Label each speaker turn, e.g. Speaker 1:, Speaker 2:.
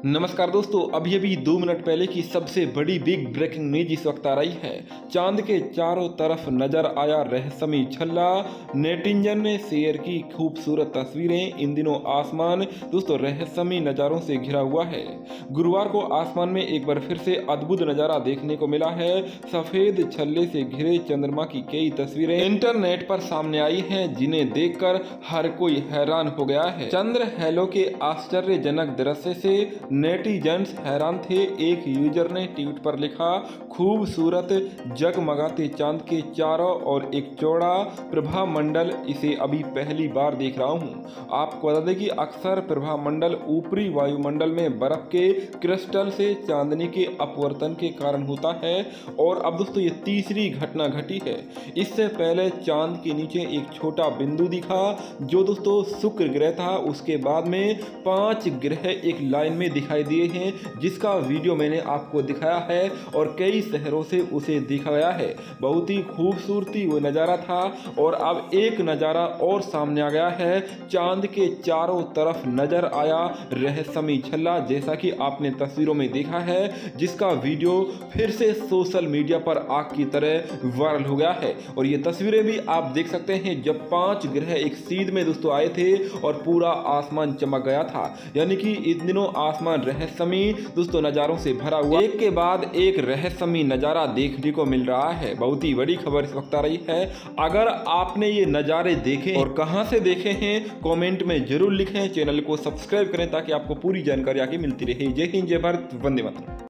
Speaker 1: नमस्कार दोस्तों, अभी 2 मिनट पहले की सबसे बड़ी बिग ब्रेकिंग न्यूज इस वक्त आ रही है। चांद के चारों तरफ नजर आया रहस्यमय छल्ला। नेटिजन ने शेयर की खूबसूरत तस्वीरें। इन दिनों आसमान दोस्तों रहस्यमय नज़ारों से घिरा हुआ है। गुरुवार को आसमान में एक बार फिर से अद्भुत नज़ारा देखने को मिला है। सफेद छल्ले से घिरे चंद्रमा की कई तस्वीरें इंटरनेट पर सामने आई हैं, जिन्हें देखकर हर कोई हैरान हो गया है। चंद्र हेलो के आश्चर्यजनक दृश्य से नेटिजन्स हैरान थे। एक यूजर ने ट्वीट पर लिखा, खूबसूरत जगमगाते चांद के चारों और एक चौड़ा प्रभा मंडल, इसे अभी पहली बार देख रहा हूँ। आपको बता दें कि अक्सर प्रभा मंडल ऊपरी वायुमंडल में बर्फ के क्रिस्टल से चांदनी के अपवर्तन के कारण होता है। और अब दोस्तों ये तीसरी घटना घटी है। इससे पहले चांद के नीचे एक छोटा बिंदु दिखा जो दोस्तों शुक्र ग्रह था। उसके बाद में 5 ग्रह एक लाइन में दिखाई दिए हैं, जिसका वीडियो मैंने आपको दिखाया है और कई शहरों से उसे दिखाया है। बहुत ही खूबसूरती वो नज़ारा था। और अब एक नज़ारा और सामने आ गया है। चांद के चारों तरफ नजर आया रहस्यमय छल्ला, जैसा कि आपने तस्वीरों में देखा है, जिसका वीडियो फिर से सोशल मीडिया पर आग की तरह वायरल हो गया है। और ये तस्वीरें भी आप देख सकते हैं जब 5 ग्रह एक सीध में दोस्तों आए थे और पूरा आसमान चमक गया था। यानी कि इन दिनों आसमान रहस्यमय दोस्तों नज़ारों से भरा हुआ, एक के बाद एक रहस्यमय नज़ारा देखने को मिल रहा है। बहुत ही बड़ी खबर इस वक्त आ रही है। अगर आपने ये नज़ारे देखे और कहां से देखे हैं, कमेंट में जरूर लिखें। चैनल को सब्सक्राइब करें ताकि आपको पूरी जानकारी आगे मिलती रहे। जय हिंद, जय भारत, वंदे मातरम।